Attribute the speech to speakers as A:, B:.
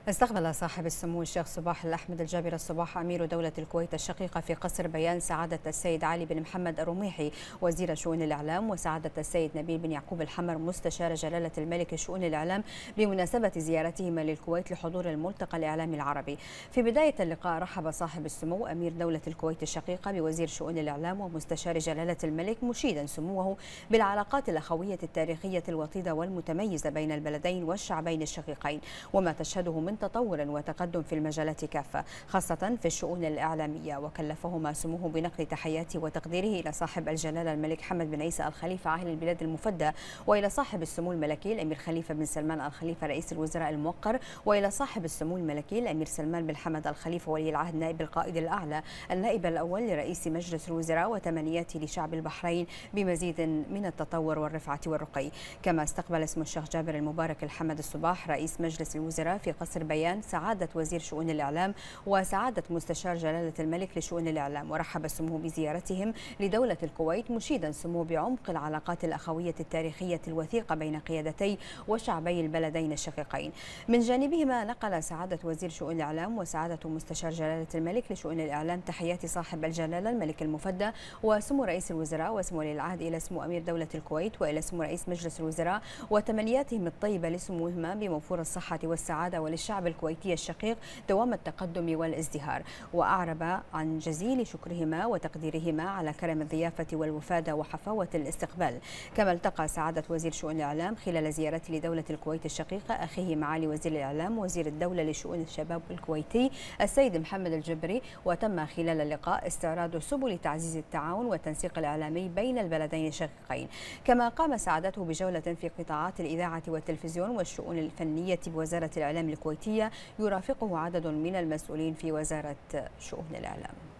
A: استقبل صاحب السمو الشيخ صباح الأحمد الجابر الصباح أمير دولة الكويت الشقيقة في قصر بيان سعادة السيد علي بن محمد الرميحي وزير شؤون الإعلام، وسعادة السيد نبيل بن يعقوب الحمر مستشار جلالة الملك شؤون الإعلام بمناسبة زيارتهما للكويت لحضور الملتقى الإعلامي العربي. في بداية اللقاء رحب صاحب السمو أمير دولة الكويت الشقيقة بوزير شؤون الإعلام ومستشار جلالة الملك، مشيدا سموه بالعلاقات الأخوية التاريخية الوطيدة والمتميزة بين البلدين والشعبين الشقيقين، وما تشهده من تطور وتقدم في المجالات كافة خاصة في الشؤون الإعلامية. وكلفهما سموه بنقل تحياته وتقديره إلى صاحب الجلالة الملك حمد بن عيسى الخليفة عاهل البلاد المفدى، وإلى صاحب السمو الملكي الأمير خليفة بن سلمان الخليفة رئيس الوزراء الموقر، وإلى صاحب السمو الملكي الأمير سلمان بن حمد الخليفة ولي العهد نائب القائد الأعلى النائب الأول لرئيس مجلس الوزراء، وتمنياته لشعب البحرين بمزيد من التطور والرفعة والرقي. كما استقبل اسم الشيخ جابر المبارك الحمد الصباح رئيس مجلس الوزراء في قصر بيان سعادة وزير شؤون الإعلام وسعادة مستشار جلالة الملك لشؤون الإعلام، ورحب سموه بزيارتهم لدولة الكويت، مشيدا سموه بعمق العلاقات الأخوية التاريخية الوثيقة بين قيادتي وشعبي البلدين الشقيقين. من جانبهما نقل سعادة وزير شؤون الإعلام وسعادة مستشار جلالة الملك لشؤون الإعلام تحيات صاحب الجلالة الملك المفدى وسمو رئيس الوزراء وسمو ولي العهد إلى سمو أمير دولة الكويت وإلى سمو رئيس مجلس الوزراء، وتمنياتهم الطيبة لسموهما بموفور الصحة والسعادة وللشعب الكويتي الشقيق دوام التقدم والازدهار. وأعرب عن جزيل شكرهما وتقديرهما على كرم الضيافة والوفادة وحفاوة الاستقبال. كما التقى سعادة وزير شؤون الإعلام خلال زيارته لدولة الكويت الشقيقة أخيه معالي وزير الإعلام وزير الدولة لشؤون الشباب الكويتي السيد محمد الجبري، وتم خلال اللقاء استعراض سبل تعزيز التعاون والتنسيق الإعلامي بين البلدين الشقيقين. كما قام سعادته بجولة في قطاعات الإذاعة والتلفزيون والشؤون الفنية بوزارة الإعلام الكويتية، يرافقه عدد من المسؤولين في وزارة شؤون الإعلام.